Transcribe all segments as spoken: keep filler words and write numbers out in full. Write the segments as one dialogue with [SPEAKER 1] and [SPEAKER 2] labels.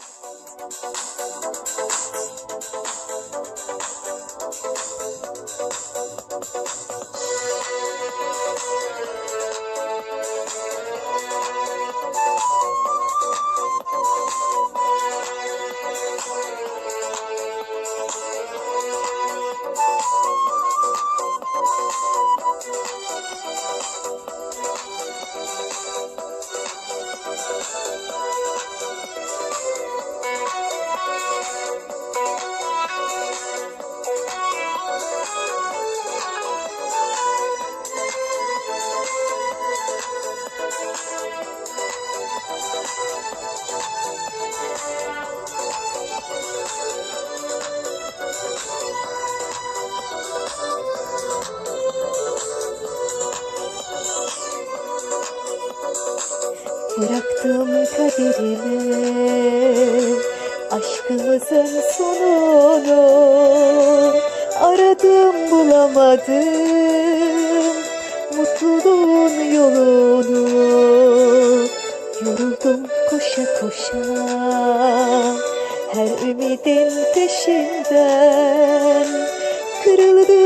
[SPEAKER 1] Bıraktım kaderime aşkımızın sonunu, aradım bulamadım mutluluğun yolunu. Yoruldum koşa koşa her ümidin peşinden, kırıldı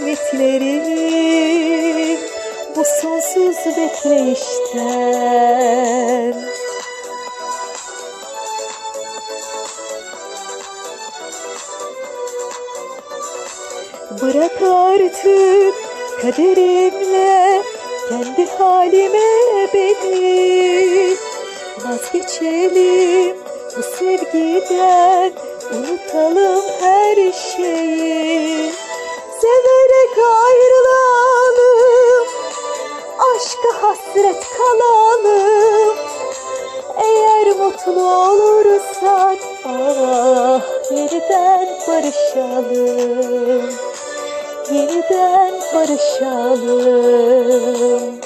[SPEAKER 1] ümitlerim bu sonsuz bekleyişten. Bırak artık kaderimle kendi halime beni, vazgeçelim bu sevgiden, unutalım her şeyi. Severek ayrılalım, aşka hasret kalalım. Eğer mutlu olursak ah, yeniden barışalım, yeniden barışalım.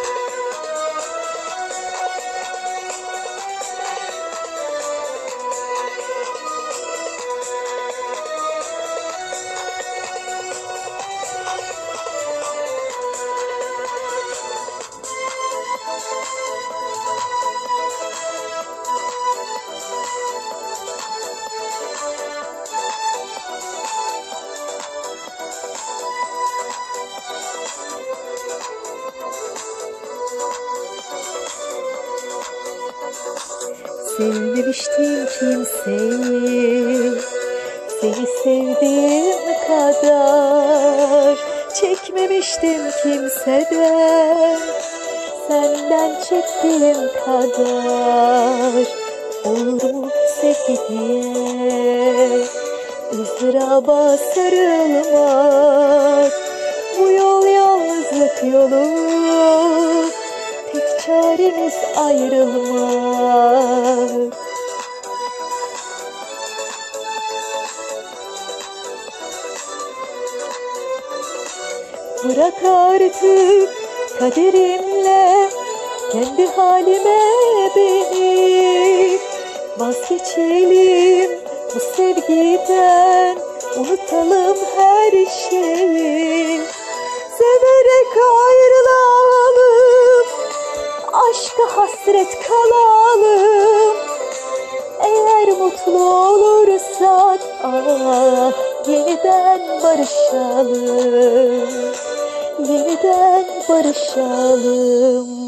[SPEAKER 1] Sevmemiştim kimseyi seni sevdiğim kadar, çekmemiştim kimseden senden çektiğim kadar. Olur mu sevgi diye ızdıraba sarılmak, bu yol yalnızlık yolu, tek çaremiz ayrılmak. Bırak artık kaderimle kendi halime beni, vazgeçelim bu sevgiden, unutalım her şeyi. Severek ayrılalım, aşka hasret kalalım. Eğer mutlu olursak ah, yeniden barışalım, yeniden barışalım.